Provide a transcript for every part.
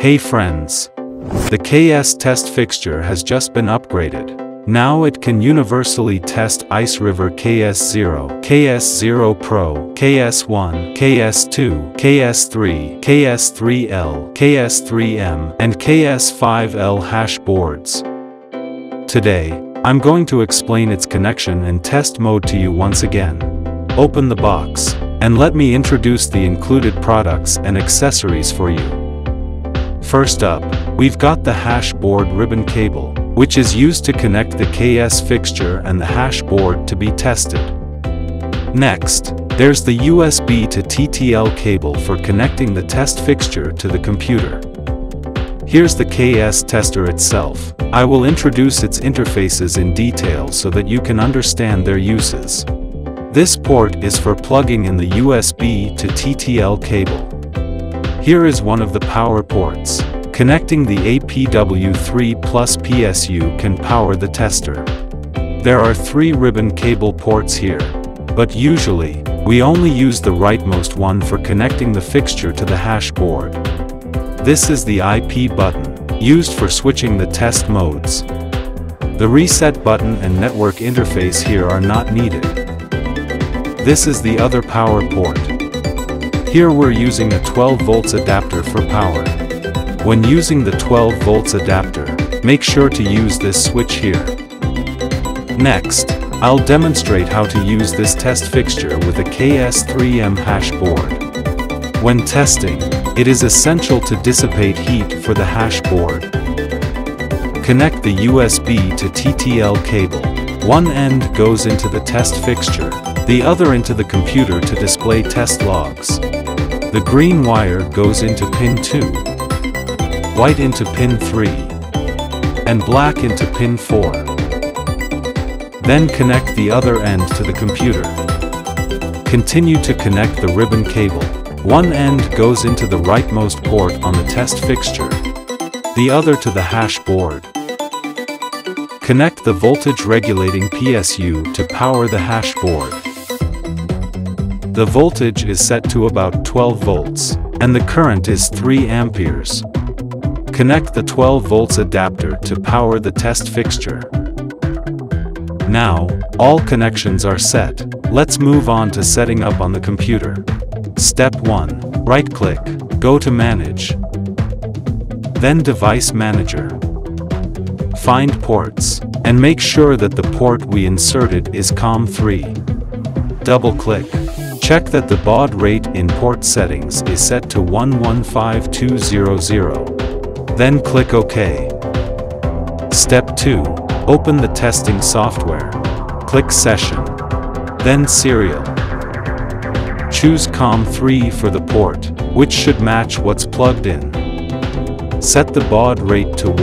Hey friends! The KS test fixture has just been upgraded. Now it can universally test Iceriver KS0, KS0pro, KS1, KS2, KS3, KS3L, KS3M, and KS5L hash boards. Today, I'm going to explain its connection and test mode to you once again. Open the box, and let me introduce the included products and accessories for you. First up, we've got the hashboard ribbon cable, which is used to connect the KS fixture and the hashboard to be tested. Next, there's the USB to TTL cable for connecting the test fixture to the computer. Here's the KS tester itself. I will introduce its interfaces in detail so that you can understand their uses. This port is for plugging in the USB to TTL cable. Here is one of the power ports. Connecting the APW3 plus PSU can power the tester. There are 3 ribbon cable ports here, but usually, we only use the rightmost one for connecting the fixture to the hashboard. This is the IP button, used for switching the test modes. The reset button and network interface here are not needed. This is the other power port. Here we're using a 12 volts adapter for power. When using the 12 volts adapter, make sure to use this switch here. Next, I'll demonstrate how to use this test fixture with a KS3M hashboard. When testing, it is essential to dissipate heat for the hashboard. Connect the USB to TTL cable. One end goes into the test fixture, the other into the computer to display test logs. The green wire goes into pin 2, white into pin 3, and black into pin 4. Then connect the other end to the computer. Continue to connect the ribbon cable. One end goes into the rightmost port on the test fixture, the other to the hashboard. Connect the voltage regulating PSU to power the hashboard. The voltage is set to about 12 volts, and the current is 3 amperes. Connect the 12 volts adapter to power the test fixture. Now, all connections are set. Let's move on to setting up on the computer. Step 1. Right-click, go to Manage. Then Device Manager. Find Ports, and make sure that the port we inserted is COM3. Double-click. Check that the baud rate in port settings is set to 115200. Then click OK. Step 2. Open the testing software. Click Session. Then Serial. Choose COM3 for the port, which should match what's plugged in. Set the baud rate to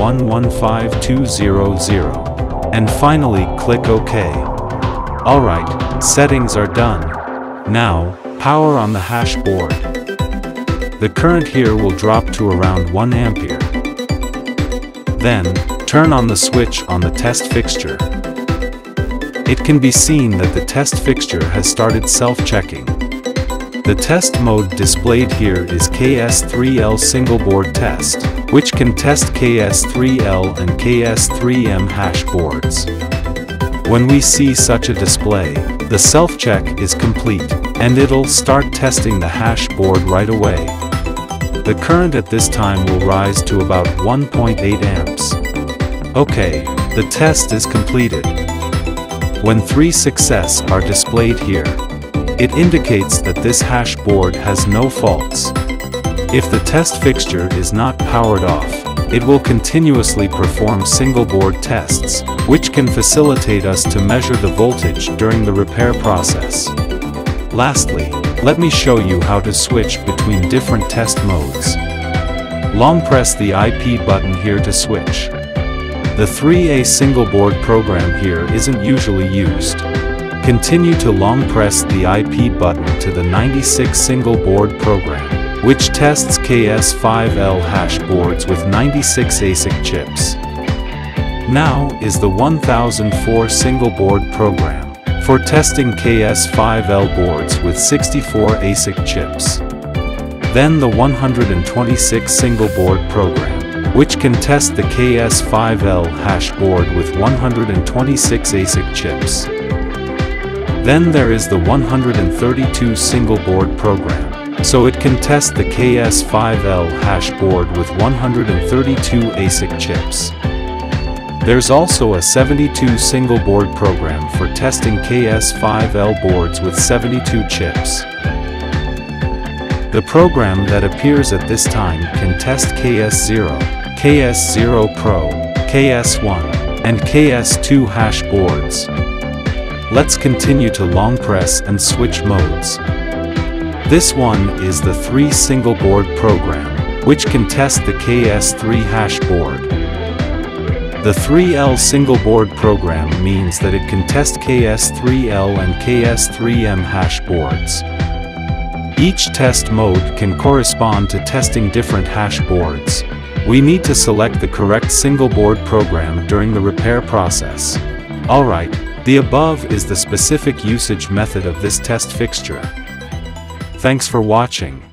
115200. And finally click OK. Alright, settings are done. Now, power on the hashboard. The current here will drop to around 1 ampere. Then, turn on the switch on the test fixture. It can be seen that the test fixture has started self-checking. The test mode displayed here is KS3L single board test, which can test KS3L and KS3M hashboards. When we see such a display, the self-check is complete, and it'll start testing the hashboard right away. The current at this time will rise to about 1.8 amps. Okay, the test is completed. When 3 success are displayed here, it indicates that this hashboard has no faults. If the test fixture is not powered off, it will continuously perform single board tests, which can facilitate us to measure the voltage during the repair process. Lastly, let me show you how to switch between different test modes. Long press the IP button here to switch. The 3A single board program here isn't usually used. Continue to long press the IP button to the 96 single board program, which tests KS5L hashboards with 96 ASIC chips. Now is the 1004 single board program for testing KS5L boards with 64 ASIC chips. Then the 126 single board program, which can test the KS5L hashboard with 126 ASIC chips. Then there is the 132 single board program, so it can test the KS5L hashboard with 132 ASIC chips. There's also a 72 single board program for testing KS5L boards with 72 chips. The program that appears at this time can test KS0, KS0pro, KS1, and KS2 hash boards. Let's continue to long press and switch modes. This one is the 3 single board program, which can test the KS3 hash board. The 3L single board program means that it can test KS3L and KS3M hash boards. Each test mode can correspond to testing different hash boards. We need to select the correct single board program during the repair process. Alright, the above is the specific usage method of this test fixture. Thanks for watching.